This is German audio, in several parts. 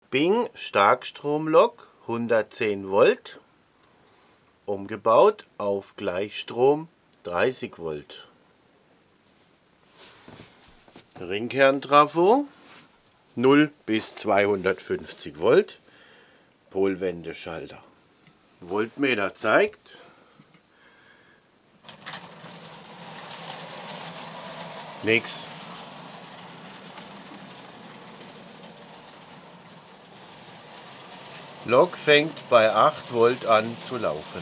Bing Starkstromlok 110 Volt, umgebaut auf Gleichstrom 30 Volt. Ringkerntrafo 0 bis 250 Volt, Polwendeschalter. Voltmeter zeigt nichts. Lok fängt bei 8 Volt an zu laufen.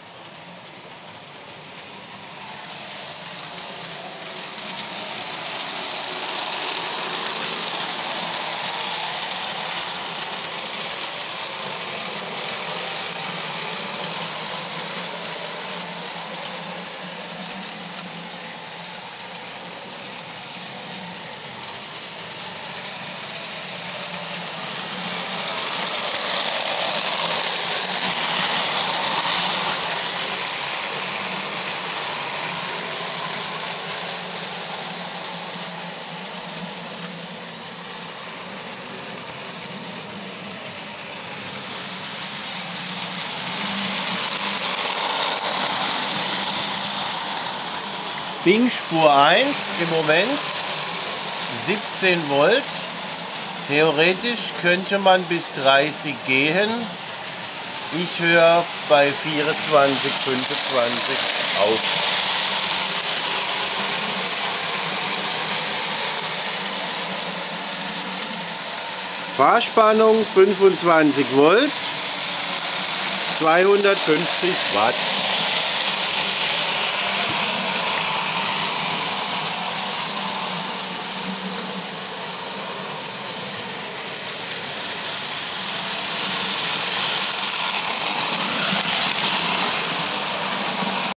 Bing Spur 1 im Moment 17 Volt. Theoretisch könnte man bis 30 gehen. Ich höre bei 24, 25 auf. Fahrspannung 25 Volt, 250 Watt.